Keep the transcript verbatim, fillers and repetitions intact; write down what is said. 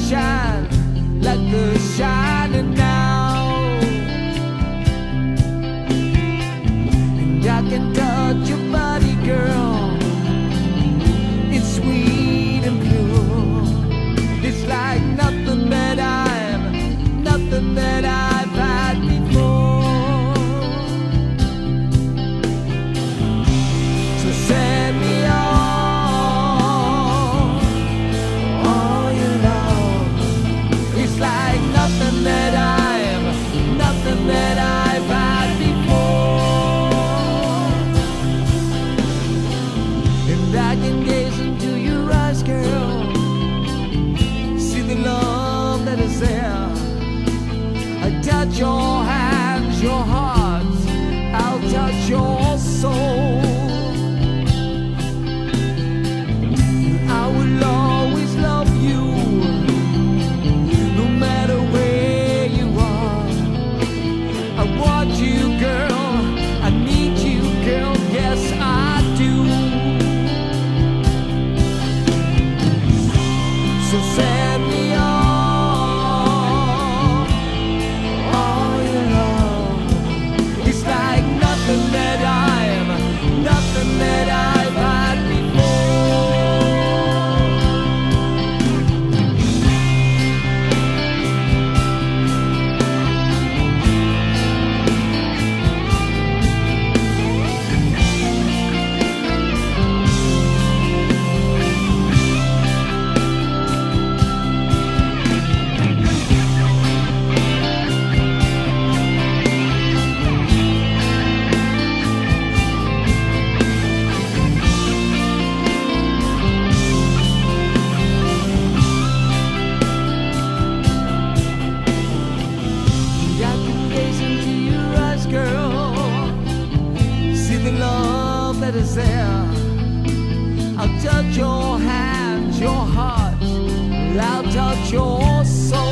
shine like the shining now. And I can touch your body, girl. It's sweet and pure. It's like nothing that I've, nothing that I've had before. So set me on, all your love. It's like nothing that I've, nothing that I've had before. And I can gaze into your eyes, girl, see the love that is there. I touch your hands, your heart, I'll touch your soul. I will always love you, no matter where you are. I want you, girl, I need you, girl, yes I do. So set me on, all your love. It's like nothing that I'm, nothing that I've had before. I can gaze into your eyes, girl, see the love that is there. I'll touch your hands, your heart, I'll touch your soul.